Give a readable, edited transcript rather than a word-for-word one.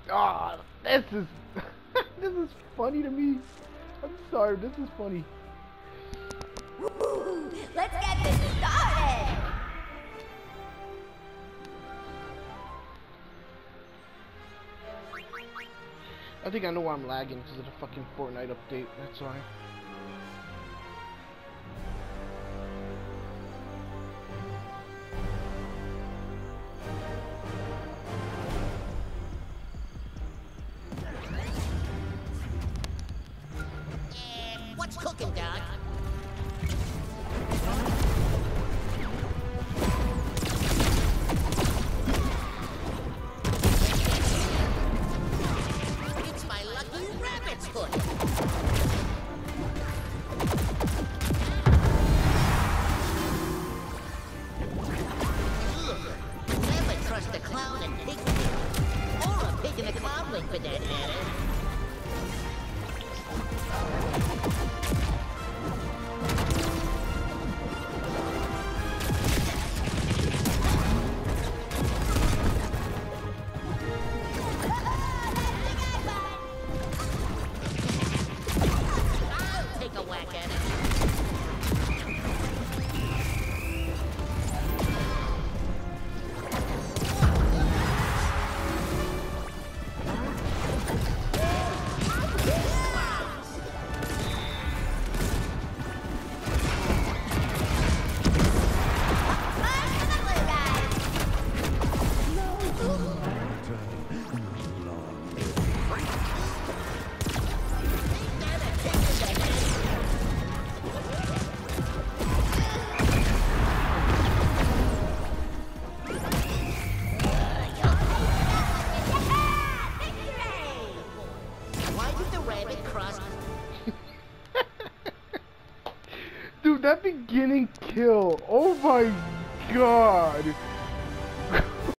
Ah, this is this is funny to me. I'm sorry, this is funny. Woo! Let's get this started! I think I know why I'm lagging because of the fucking Fortnite update. That's why. What's cooking, Doc? It's my lucky rabbit's foot. Ugh. Never trust a clown and pig. Or a pig in a clown wing, for that matter. Take a whack at it. Why did the rabbit cross? Dude, that beginning kill. Oh my god.